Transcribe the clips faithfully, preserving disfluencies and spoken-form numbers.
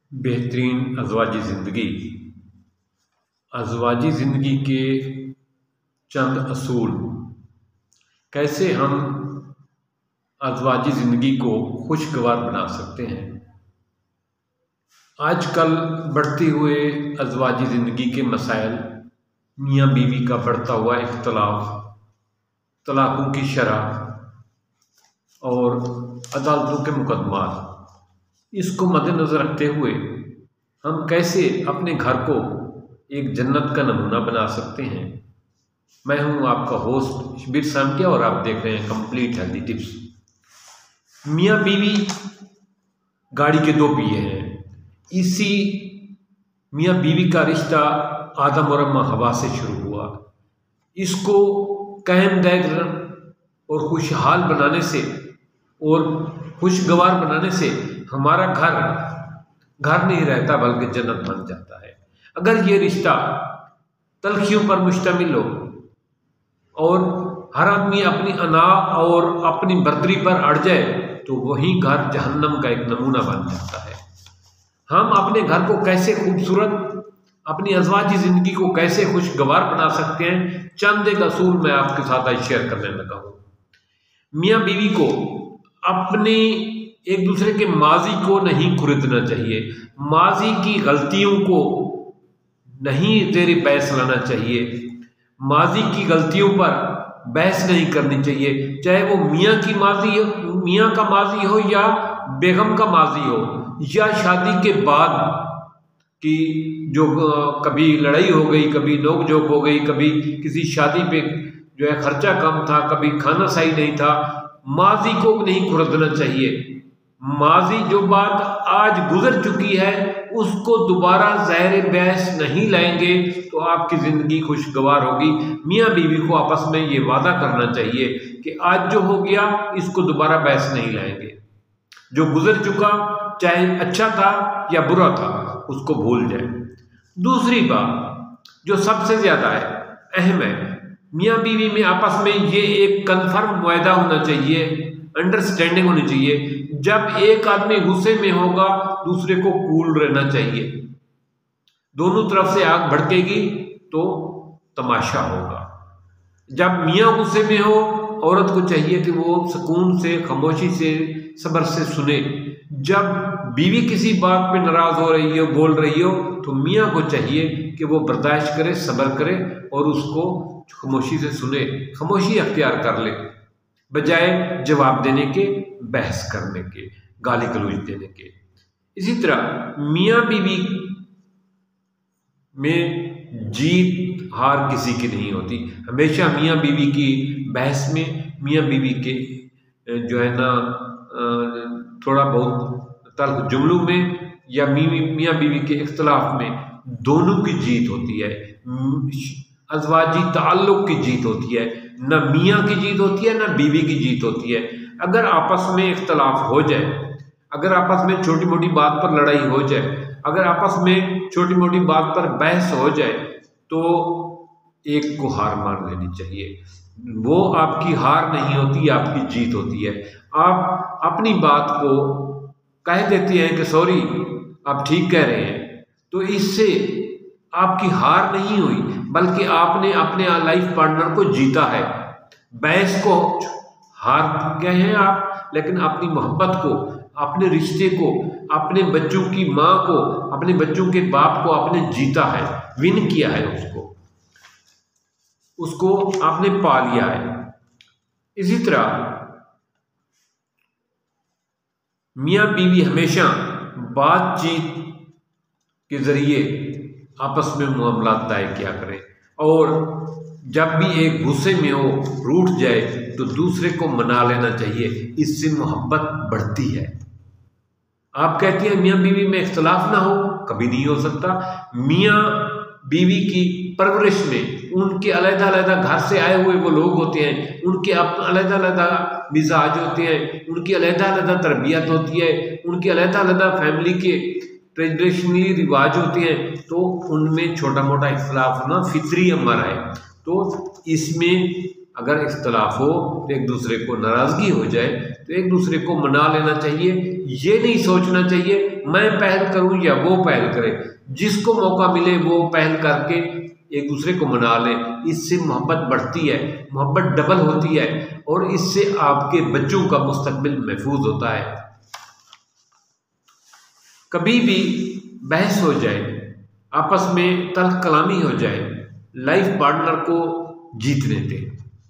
बेहतरीन अज़वाजी ज़िंदगी। अज़वाजी ज़िंदगी के चंद असूल, कैसे हम अज़वाजी ज़िंदगी को खुशगवार बना सकते हैं। आजकल बढ़ते हुए अज़वाजी ज़िंदगी के मसाइल, मियाँ बीवी का बढ़ता हुआ इख्तलाफ, तलाक़ों की शरह और अदालतों के मुकदमात, इसको मद्देनज़र रखते हुए हम कैसे अपने घर को एक जन्नत का नमूना बना सकते हैं। मैं हूं आपका होस्ट शबीर सामटिया और आप देख रहे हैं कंप्लीट हेल्दी टिप्स। मियाँ बीवी गाड़ी के दो पहिए हैं। इसी मियाँ बीवी का रिश्ता आदम और अम्मा हवा से शुरू हुआ। इसको कायम दायम और खुशहाल बनाने से और खुशगवार बनाने से हमारा घर घर नहीं रहता बल्कि जन्नत बन जाता है। अगर ये रिश्ता तलखियों पर मुश्तमिल हो और हर आदमी अपनी अना और अपनी बर्दरी पर अड़ जाए तो वही घर जहन्नम का एक नमूना बन जाता है। हम अपने घर को कैसे खूबसूरत, अपनी अज़वाजी ज़िंदगी को कैसे खुशगवार बना सकते हैं, चंद एक असूल मैं आपके साथ आज शेयर करने लगा हूँ। मियाँ बीवी को अपने एक दूसरे के माजी को नहीं खुरीदना चाहिए, माजी की गलतियों को नहीं ज़ेरे बहस लाना चाहिए, माजी की गलतियों पर बहस नहीं करनी चाहिए। चाहे वो मियाँ की माजी हो, मियाँ का माजी हो या बेगम का माजी हो, या शादी के बाद की जो कभी लड़ाई हो गई, कभी नोक झोंक हो गई, कभी किसी शादी पे जो है खर्चा कम था, कभी खाना सही नहीं था, माजी को नहीं खुरदना चाहिए। माजी जो बात आज गुजर चुकी है उसको दोबारा ज़ाहिर बहस नहीं लाएंगे तो आपकी ज़िंदगी खुशगवार होगी। मियाँ बीवी को आपस में ये वादा करना चाहिए कि आज जो हो गया इसको दोबारा बहस नहीं लाएंगे। जो गुजर चुका चाहे अच्छा था या बुरा था उसको भूल जाए। दूसरी बात जो सबसे ज़्यादा है, अहम है, मियाँ बीवी में आपस में ये एक कन्फर्म वायदा होना चाहिए, अंडरस्टैंडिंग होनी चाहिए। जब एक आदमी गुस्से में होगा दूसरे को कूल रहना चाहिए। दोनों तरफ से आग भड़केगी तो तमाशा होगा। जब मियाँ गुस्से में हो, औरत को चाहिए कि वो सुकून से, खामोशी से, सब्र से सुने। जब बीवी किसी बात पे नाराज हो रही हो, बोल रही हो, तो मियाँ को चाहिए कि वो बर्दाश्त करे, सब्र करे और उसको खामोशी से सुने, खामोशी अख्तियार कर ले, बजाय जवाब देने के, बहस करने के, गाली गलौज देने के। इसी तरह मियाँ बीवी में जीत हार किसी की नहीं होती। हमेशा मियाँ बीवी की बहस में, मियाँ बीवी के जो है ना थोड़ा बहुत तल्ख जुमलों में या मियाँ बीवी के इख्तलाफ में दोनों की जीत होती है। अज़वाजी ताल्लुक़ की जीत होती है, न मियाँ की जीत होती है न बीवी की जीत होती है। अगर आपस में इख्तलाफ हो जाए, अगर आपस में छोटी मोटी बात पर लड़ाई हो जाए, अगर आपस में छोटी मोटी बात पर बहस हो जाए तो एक को हार मान लेनी चाहिए। वो आपकी हार नहीं होती, आपकी जीत होती है। आप अपनी बात को कह देते हैं कि सॉरी आप ठीक कह रहे हैं, तो इससे आपकी हार नहीं हुई बल्कि आपने अपने लाइफ पार्टनर को जीता है। बहस को हार गए हैं आप, लेकिन अपनी मोहब्बत को, अपने रिश्ते को, अपने बच्चों की माँ को, अपने बच्चों के बाप को आपने जीता है, विन किया है, उसको उसको आपने पा लिया है। इसी तरह मियाँ बीवी हमेशा बातचीत के जरिए आपस में मामला तय किया करें और जब भी एक गुस्से में हो, रूठ जाए तो दूसरे को मना लेना चाहिए। इससे मोहब्बत बढ़ती है। आप कहती हैं मियाँ बीवी में इख्तलाफ ना हो, कभी नहीं हो सकता। मियाँ बीवी की परवरिश में उनके अलग-अलग घर से आए हुए वो लोग होते हैं, उनके अलग-अलग मिजाज होते हैं, उनकी अलग-अलग तरबियत होती है, उनके अलग-अलग फैमिली के ट्रेडिशनली रिवाज होते हैं, तो उनमें छोटा मोटा इख्तलाफ होना फितरी अमर है। तो इसमें अगर इख्तलाफ हो तो एक दूसरे को नाराज़गी हो जाए तो एक दूसरे को मना लेना चाहिए। ये नहीं सोचना चाहिए मैं पहल करूं या वो पहल करे, जिसको मौका मिले वो पहल करके एक दूसरे को मना ले। इससे मोहब्बत बढ़ती है, मोहब्बत डबल होती है और इससे आपके बच्चों का मुस्तकबिल महफूज होता है। कभी भी बहस हो जाए, आपस में तल्ख कलामी हो जाए, लाइफ पार्टनर को जीतने दे।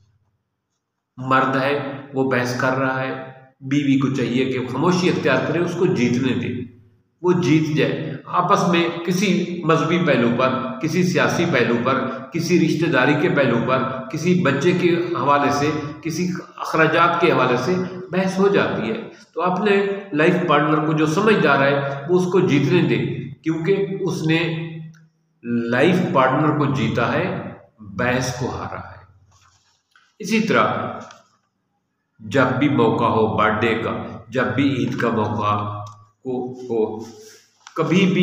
मर्द है वो बहस कर रहा है, बीवी को चाहिए कि खामोशी अख्तियार करे, उसको जीतने दे, वो जीत जाए। आपस में किसी मजहबी पहलू पर, किसी सियासी पहलू पर, किसी रिश्तेदारी के पहलू पर, किसी बच्चे के हवाले से, किसी अखराजात के हवाले से बहस हो जाती है। तो अपने लाइफ पार्टनर को जो समझदार है वो उसको जीतने दे, क्योंकि उसने लाइफ पार्टनर को जीता है, बहस को हारा है। इसी तरह जब भी मौका हो बर्थडे का, जब भी ईद का मौका को हो, कभी भी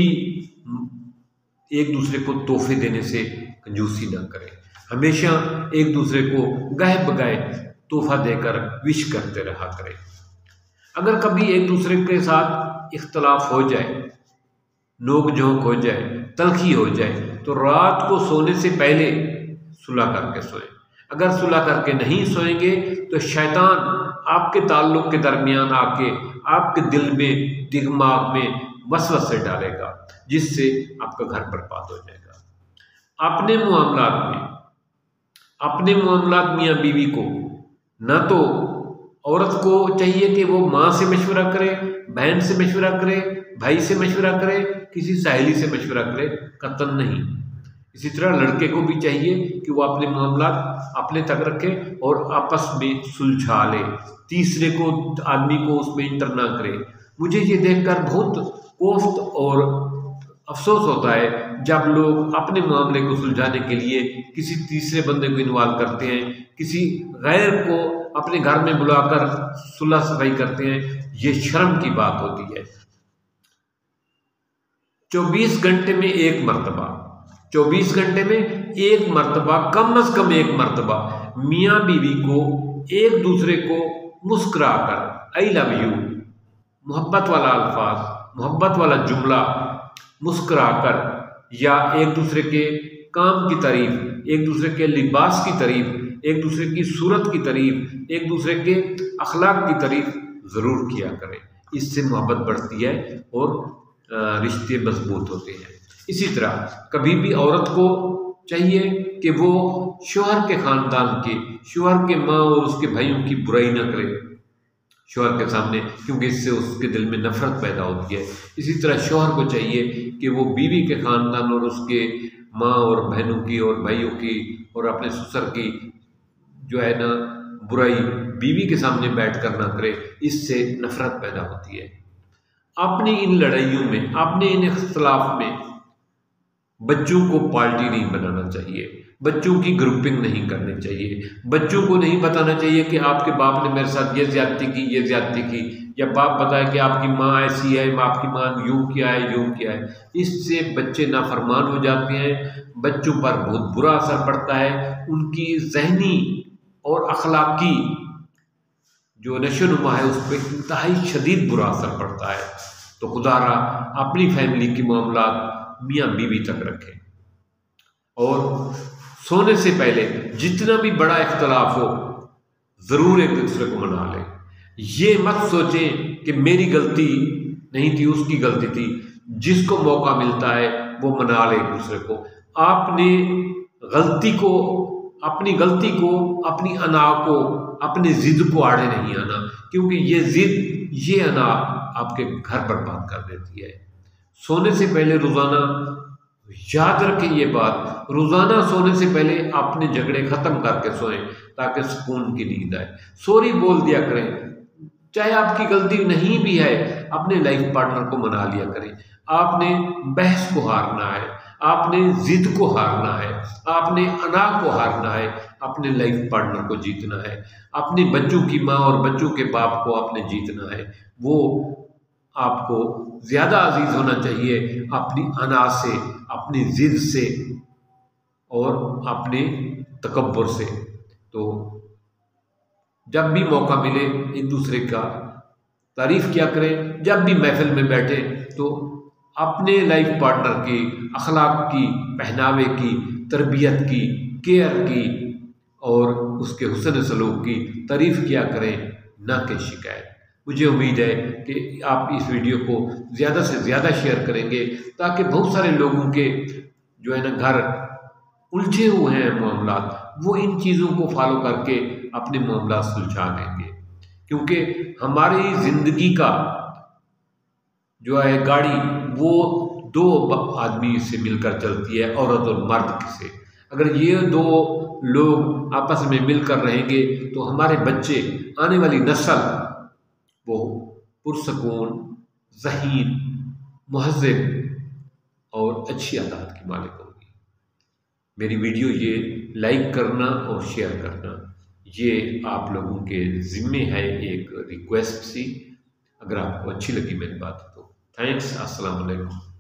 एक दूसरे को तोहफे देने से कंजूसी ना करें। हमेशा एक दूसरे को गाहे बगाए तोहफा देकर विश करते रहा करें। अगर कभी एक दूसरे के साथ इख्तलाफ हो जाए, नोक झोंक हो जाए, तलखी हो जाए, तो रात को सोने से पहले सुलह करके सोएं। अगर सुलह करके नहीं सोएंगे तो शैतान आपके ताल्लुक के दरमियान आके आपके दिल में, दिमाग में वसवसे डालेगा, जिससे आपका घर बर्बाद हो जाएगा। अपने मामलात में, अपने मामलात मियाँ बीवी को, न तो औरत को चाहिए कि वो माँ से मशवरा करे, बहन से मशवरा करे, भाई से मशवरा करे, किसी सहेली से मशवरा करे, कतन नहीं। इसी तरह लड़के को भी चाहिए कि वो अपने मामलात अपने तक रखे और आपस में सुलझा ले, तीसरे को आदमी को उसमें इंटर ना करे। मुझे ये देखकर बहुत कोफ्त और अफसोस होता है जब लोग अपने मामले को सुलझाने के लिए किसी तीसरे बंदे को इन्वॉल्व करते हैं, किसी गैर को अपने घर में बुलाकर सुलह सफाई करते हैं। ये शर्म की बात होती है। चौबीस घंटे में एक मर्तबा, चौबीस घंटे में एक मर्तबा, कम अज कम एक मर्तबा मियाँ बीवी को एक दूसरे को मुस्कुराकर आई लव यू, मोहब्बत वाला अल्फाज, मोहब्बत वाला जुमला मुस्कुराकर, या एक दूसरे के काम की तारीफ, एक दूसरे के लिबास की तारीफ, एक दूसरे की सूरत की तारीफ, एक दूसरे के अखलाक की तारीफ ज़रूर किया करें। इससे मोहब्बत बढ़ती है और रिश्ते मजबूत होते हैं। इसी तरह कभी भी औरत को चाहिए कि वो शौहर के ख़ानदान के, शौहर के माँ और उसके भाइयों की बुराई न करे शौहर के सामने, क्योंकि इससे उसके दिल में नफरत पैदा होती है। इसी तरह शौहर को चाहिए कि वो बीवी के ख़ानदान और उसके माँ और बहनों की और भाइयों की और अपने ससुर की जो है ना बुराई बीवी के सामने बैठ कर ना करे, इससे नफरत पैदा होती है। अपनी इन लड़ाइयों में, अपने इन इख्तलाफ में बच्चों को पार्टी नहीं बनाना चाहिए, बच्चों की ग्रुपिंग नहीं करनी चाहिए, बच्चों को नहीं बताना चाहिए कि आपके बाप ने मेरे साथ ये ज्यादती की, ये ज्यादती की, या बाप बताए कि आपकी माँ ऐसी है, आपकी माँ यूं किया है, यूं किया है। इससे बच्चे नाफरमान हो जाते हैं, बच्चों पर बहुत बुरा असर पड़ता है, उनकी जहनी और अखलाकी जो नशोनुमा है उस पर इंतहाई शदीद बुरा असर पड़ता है। तो खुदारा अपनी फैमिली के मामलात मियाँ बीवी तक रखें और सोने से पहले जितना भी बड़ा इख्तलाफ हो ज़रूर एक दूसरे को मना लें। ये मत सोचें कि मेरी गलती नहीं थी, उसकी गलती थी। जिसको मौका मिलता है वो मना ले एक दूसरे को। आपने गलती को, अपनी गलती को, अपनी अना को, अपनी ज़िद को आड़े नहीं आना, क्योंकि ये ज़िद, ये अना आपके घर बर्बाद कर देती है। सोने से पहले रोज़ाना याद रखें ये बात, रोज़ाना सोने से पहले अपने झगड़े ख़त्म करके सोएं ताकि सुकून की नींद आए। सॉरी बोल दिया करें, चाहे आपकी गलती नहीं भी है, अपने लाइफ पार्टनर को मना लिया करें। आपने बहस को हारना है, आपने ज़िद को हारना है, आपने अना को हारना है, अपने लाइफ पार्टनर को जीतना है, अपने बच्चों की माँ और बच्चों के बाप को आपने जीतना है। वो आपको ज़्यादा अजीज होना चाहिए अपनी अना से, अपनी ज़िद से और अपने तकब्बुर से। तो जब भी मौका मिले एक दूसरे का तारीफ़ किया करें। जब भी महफिल में बैठे तो अपने लाइफ पार्टनर की अखलाक की, पहनावे की, तरबियत की, केयर की और उसके हुस्न सलूक की तारीफ़ किया करें, ना कि शिकायत। मुझे उम्मीद है कि आप इस वीडियो को ज़्यादा से ज़्यादा शेयर करेंगे ताकि बहुत सारे लोगों के जो है ना घर उलझे हुए हैं मामला, वो इन चीज़ों को फॉलो करके अपने मामला सुलझा लेंगे। क्योंकि हमारी ज़िंदगी का जो है गाड़ी वो दो आदमी से मिलकर चलती है, औरत और मर्द से। अगर ये दो लोग आपस में मिलकर रहेंगे तो हमारे बच्चे, आने वाली नस्ल वो पुरसकून, ज़हीन, मुहज़्ज़ब और अच्छी आदत की मालिक होगी। मेरी वीडियो ये लाइक करना और शेयर करना ये आप लोगों के ज़िम्मे है, एक रिक्वेस्ट सी। अगर आपको अच्छी लगी मेरी बात तो थैंक्स। अस्सलाम वालेकुम।